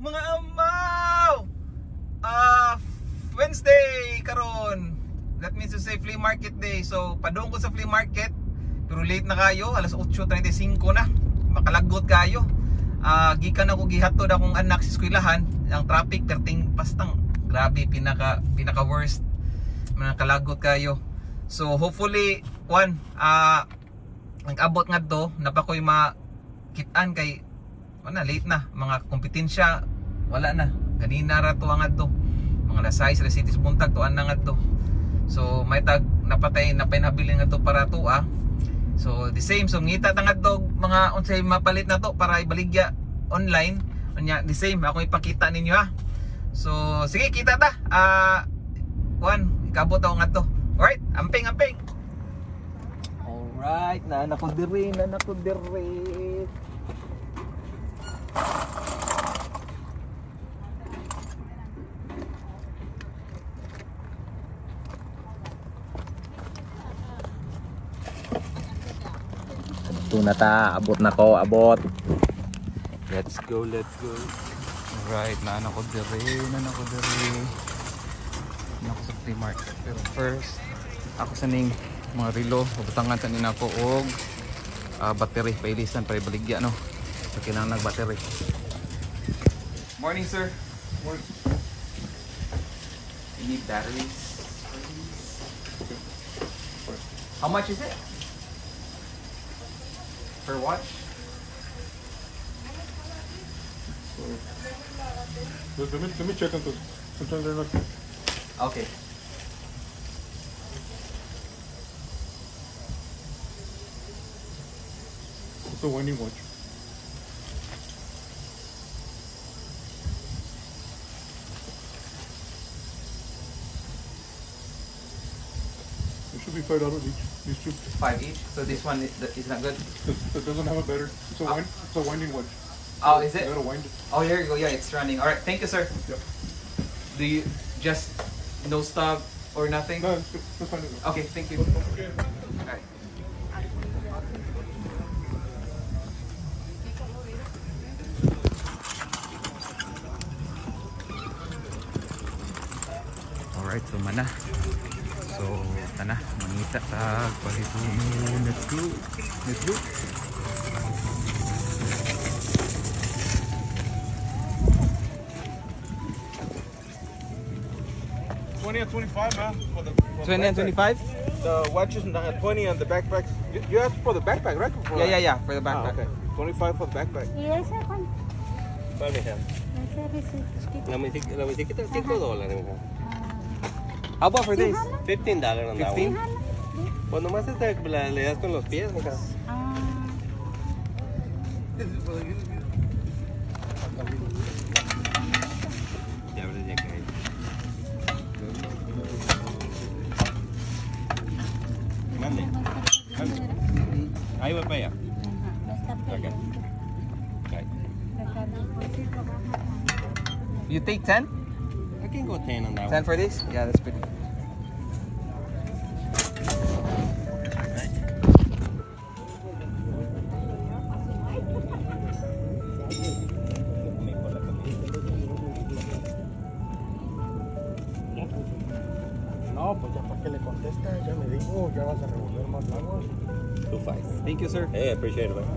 mga amaw! Wednesday karon. That means to say flea market day. So padung ko sa flea market. Pero late na kayo, alas 8:35 na. Makalagot kayo. Gikan ako gihatod akong anak sa eskwelahan. Ang traffic perting pastang grabe, pinaka worst. Nakalagot kayo. So hopefully nag-abot nga to, napakoy makitaan kay late na, mga kompetensya wala na, kanina ra to ang adto, mga lasay sa cities buntag to na nga to. So may tag napatay nabilin nga to para to so the same, so ngita tangad to mga unsay mapalit na to para ibaligya online unya, the same ako ipakita ninyo So sige, kita ta ikabot ako nga to. Alright, amping. Alright, naanak ko diri. Ito na ta, abot. Let's go. Alright, naanak ko diri. Nako sa flea market. Pero first, ako sa ning mga relo, butangan sa nina ko og battery pailisan para ibaligya no. So kinahanglan nag battery. Morning sir. Morning. You need batteries. How much is it? Per watch? Let me check on those. Sometimes they're not. Okay. It's a winding watch. It should be $5 each. These two. 5 each. So this one is not good. It doesn't have a battery. It's a winding watch. Oh, is it? You gotta wind it. Oh, here you go. Yeah, it's running. All right. Thank you, sir. Yep. Do you just no stop or nothing? No, it's good. That's fine. Okay. Thank you. Okay. All right. Alright, so mana. So, tana, mangita ta palito. Let's go. 20 and 25, man. For the 20 and 25? The watches 20 on the backpacks. You asked for the backpack, right? Yeah, for the backpack. Okay. 25 for the backpack. ¿Y ese cuánto? ¿Cuál, mija? Ese recito. La musiquita $5, mija. How about for this? $15 on that 15? one. Pues nomás le das con los pies, mija. Ya abres ya que hay. Mande. Ahí voy para allá. Okay. Okay. You take 10? I can go 10 on that 10 for this? Yeah, that's pretty. No, pues ya para que le contesta, ya me dijo, ya vas a revolver más lagos. 2.5. Thank you, sir. Hey, I appreciate it, man.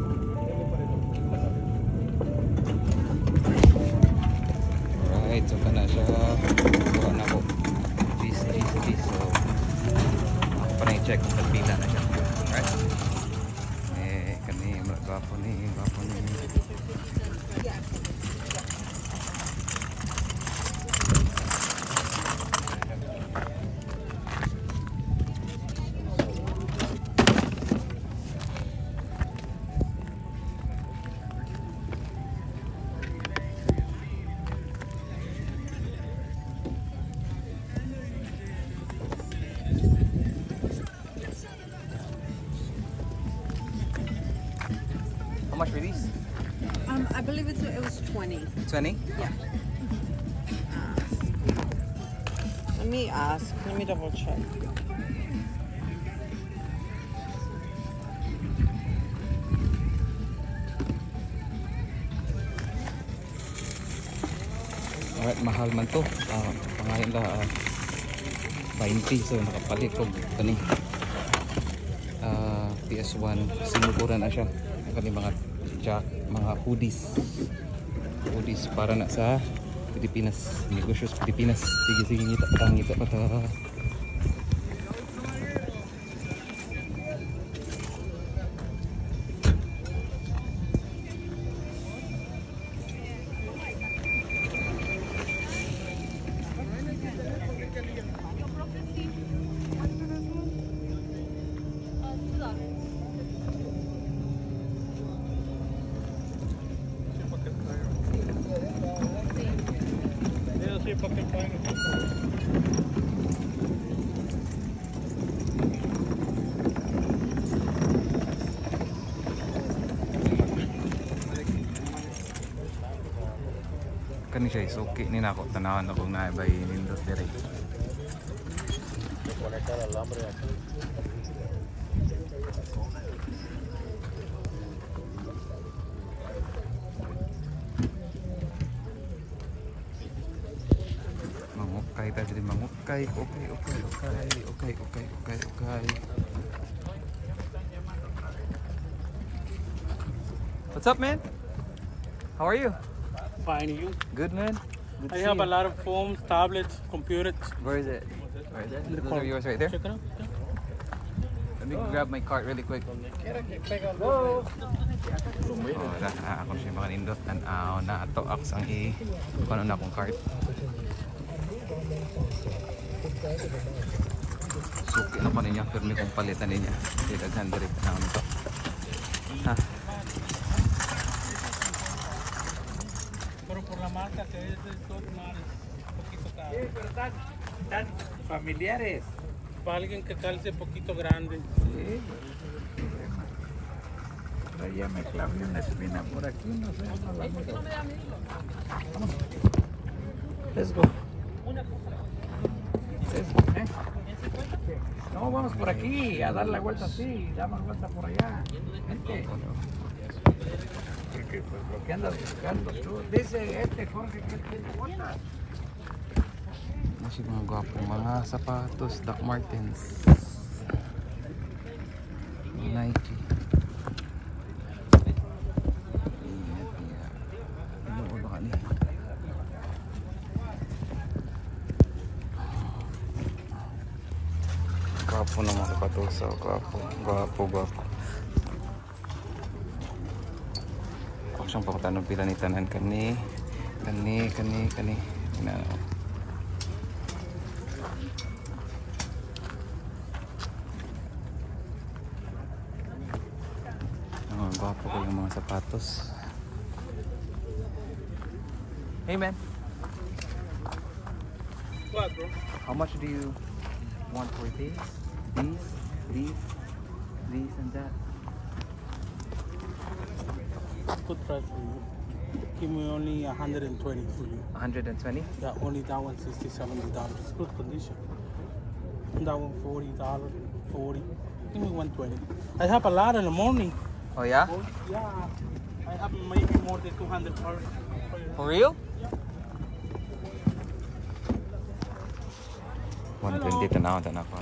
Alright, so kana siya. Kuha na ko. Please. So, ako pa na-check kung pila na siya. Alright. Kani, gwapo ni. How much for these? I believe it was 20. 20? Yeah. Let me ask. Let me double check. Alright, mahal man to. Pangayon la 20, so nakapalit ko kani PS1. Sinukuran na siya. Kani mga jack, mga hoodies para na sa Pilipinas, negosyo sa Pilipinas. Sige ngita pa ta. Kani siya isuki ni nako tanawan ako na bay nindot dire. Conectar alambre aquí. Mangukay ta diri mangukay. Okay. What's up, man? How are you? Fine, you? Good, man. Good to I see have you. a lot of phones, tablets, computers. Where is it? Those are yours right there. Check it out. Let me grab my cart really quick. Oh, ako siya makanindot. Tanaw na ato aks ang kung na akong cart. Suki na pa ninyo. Pero may kong palitan ninyo. Daghan direct na kami ito. Ha? Pero por la marca que es de estos mares, un poquito caro. Pero tan familiares. Para alguien que calce poquito grande. Sí. Pero ya me clavé una espina por aquí, no sé. No la miro. Vamos. Let's go. ¿Eh? No, vamos por aquí a dar la vuelta así, damos vuelta por allá. Vente. Porque pues lo que andas buscando tú. Dice este Jorge que tiene botas. Masih mga gwapong mga sapatos, Doc Martens, Nike. Ano ba ni? Gwapo ng mga sapatos, so gwapo. Ako siyang pakutanong pila ni tanan kani. Na. Gwapo ko yung mga sapatos. Hey man, What, bro? how much do you want for these, and that? Good price for you. Give me only 120 for you. 120? Yeah, only that one $60, $70. It's good condition. That one $40, 40. Give me 120. I have a lot in the morning. Oh yeah? Oh, yeah. I have maybe more than 200 cars. For real? 120 tanaw ko.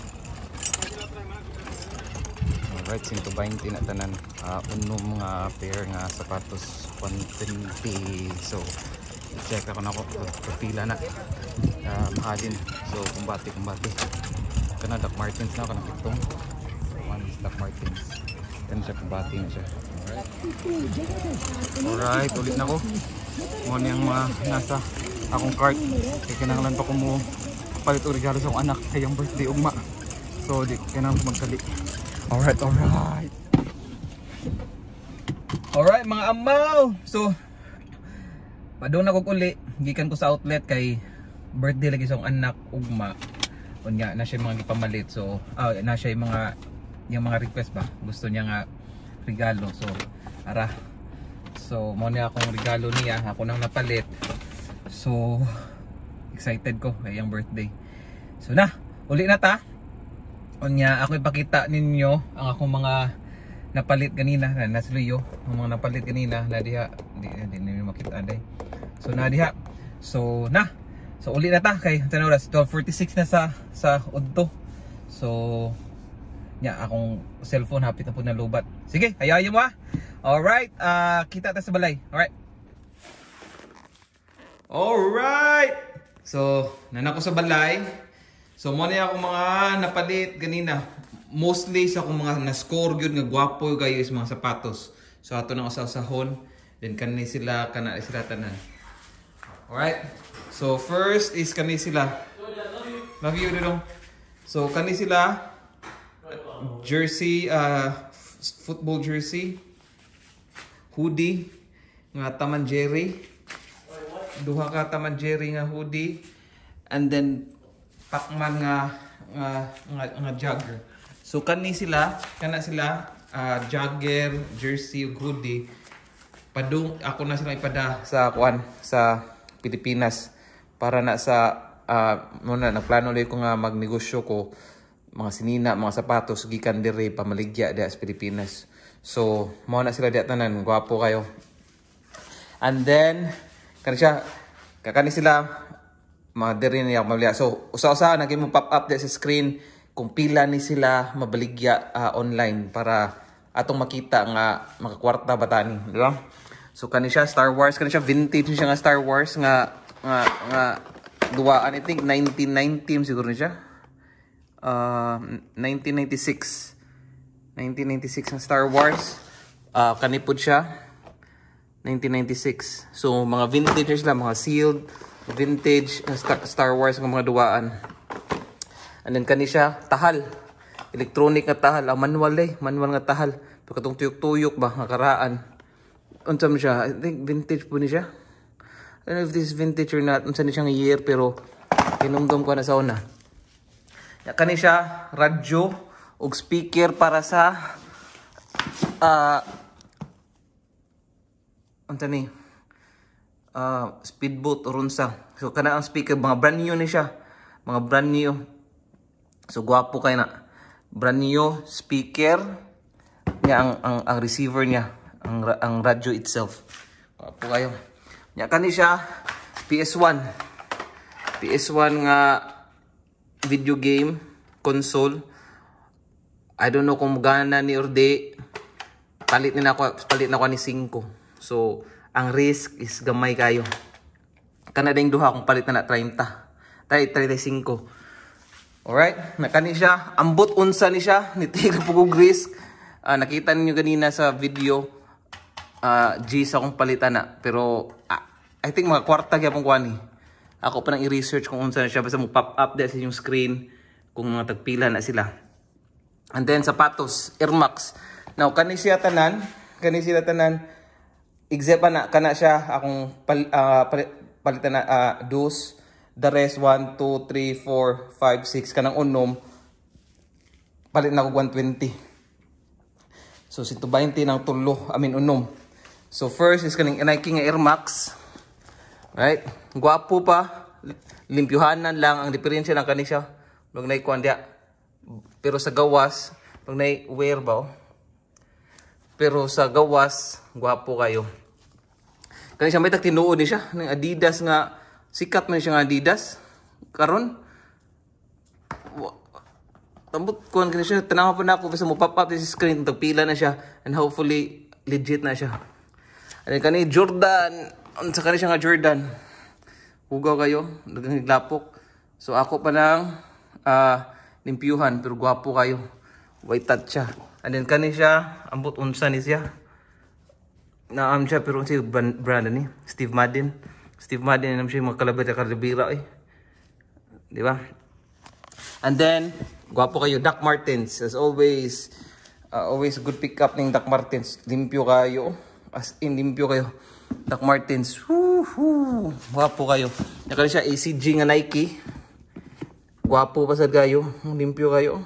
Alright, 120 na tanan. Unong mga pair nga sapatos 120. So, check ako na ko pila na. Mahalin. So, kumbati. Kana Doc Martens na kanang itong. One is Doc Martens. Yan siya, kumbati na siya. Alright, ulit na ko. Muna yung mga nasa akong cart. Kaya kinangalan pa ko mo palit o regalo sa akong anak kayang birthday ugma. So, di kinangalan ko magkali. Alright. Alright mga amaw. So, padung na ko uli. Gikan ko sa outlet kay birthday lagi sa akong anak ugma. Unya na siya mga gipamalit. So, na siya yung mga request ba. Gusto niya nga regalo. So, ara. So, muna akong regalo niya. Ako nang napalit. So, excited ko kay yung birthday. So na, uli na ta. Unya ako ipakita ninyo ang akong mga napalit kanina. Nasluyo ang mga napalit kanina na diha. Di ninyo makita day. So na diha. So uli na ta kay tanong oras 12:46 na sa udto. So nya akong cellphone hapit na po na lubat. Sige, hayayo mo ha. Alright, kita ta sa balay. Alright. So nanako sa balay. So mo na ako mga napalit ganina. Mostly sa akong mga na-score gyud nga gwapo kayo is mga sapatos. So ato nang usahon, then kanni sila tanan. Alright. So first is kani sila. Love you dong. So kani sila jersey, football jersey, hoodie nga Taman Jerry. Duha ka Taman Jerry nga hoodie, and then Pacman nga jogger. So kana sila jogger, jersey, hoodie. Ako na sila ipada sa Pilipinas para na sa muna nagplano ulit ko nga magnegosyo ko mga sinina, mga sapatos gikan dire pamaligya diha sa Pilipinas. So mao na sila diha tanan, gwapo kayo. And then kakani sila mga dire niya maligya. So usa-usa naging mo pop up diha sa screen kung pila ni sila mabaligya online para atong makita nga makakwarta batani, di ba? So kani siya Star Wars, kani siya vintage siya nga Star Wars nga duwaan, I think 1990 siguro ni siya. 1996 ng Star Wars. Kani pud siya 1996. So mga vintage lang, mga sealed vintage Star Wars nga mga duwaan. And then kani siya tahal, electronic nga tahal, manual nga tahal. Pero katong tuyok-tuyok ba nga karaan. Unsa man siya? I think vintage po ni siya. I don't know if this is vintage or not. Unsa ni siyang year pero kinumdum ko na sa una. Kani siya radyo ug speaker para sa speedboat o runsa. So kana ang speaker, mga brand new ni siya. Mga brand new. So gwapo kay na. Brand new speaker niya, ang receiver niya, ang radyo itself. Gwapo kayo. Nya kani siya PS1 nga video game console. I don't know kung gana ni or di. Palit na ako ni 5. So ang risk is gamay kayo. Kana ding duha kung palit na 35. Alright, nakani siya. Ambot unsa ni siya, nitiga pugog risk. Nakita niyo ganina sa video. G sa akong palitan na. Pero I think mga kwarta gyapon ko ani. Ako pa nang i-research kung unsa na siya, basta mo pop up sa inyong screen kung mga tagpila na sila. And then sapatos, Air Max. Now kani sila tanan, except na kana siya akong palitan na dos. The rest 1, 2, 3, 4, 5, 6 kanang unom palit na ko 120. So 120 ng tulo, unom. So first is kaning Nike nga Air Max. Right? Gwapo pa, limpyuhanan lang ang diferensya lang kani siya. Pag naikuan dia. Pero sa gawas, pag nai-wear ba? Pero sa gawas, gwapo kayo. Kani siya may tag tinuod ni siya, ng Adidas nga. Sikat man siya nga Adidas. Karon tambot ko ang siya. Tanawa pa na ako. Basta mo pop up sa screen. Tagpila na siya. And hopefully, legit na siya. And kani Jordan. Sa kani siya nga Jordan. Hugaw kayo. Dagang higlapok. So ako pa nang limpyuhan. Pero gwapo kayo. White touch siya. And then kani siya. Ambot unsa ni siya. Naam siya. Pero si brand ni Steve Madden naman siya yung mga kalabira di ba? And then gwapo kayo, Doc Martens as always. Always good pick up ng Doc Martens. Limpyo kayo, as in limpyo kayo. Doc Martens, gwapo kayo. Nakala siya ACG nga Nike, gwapo pa sad kayo. Limpyo kayo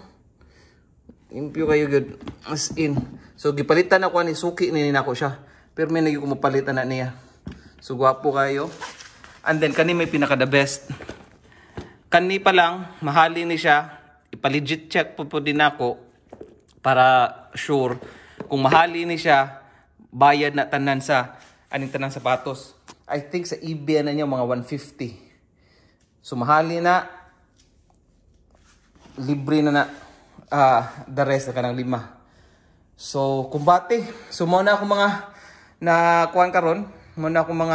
good, as in. So gipalitan ako ni suki ni nako siya, pero may naging kumapalitan na niya. So gwapo kayo. And then kani may pinaka the best. Kani pa lang mahali ni siya. Ipa-legit check po din ako para sure kung mahali ni siya, bayad na tanan sa aning tanan sapatos. I think sa eBay na niya mga 150. So mahali na, libre na the rest na kanang 5. So kumbate. So muna ako mga na kuan karon, muna ako mga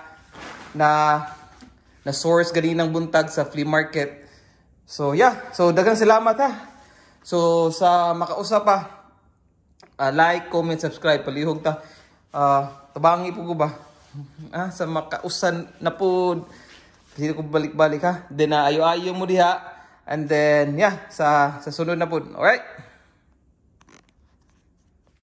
na source ganinang buntag sa flea market. So yeah, so daghang salamat ha. So sa makausap pa, like, comment, subscribe, palihog ta. Tabangi po ko ba? Sa makausan na po, kasi ko balik-balik ha. Then ayo-ayo mo diha. And then yeah, sa sunod na po. Alright?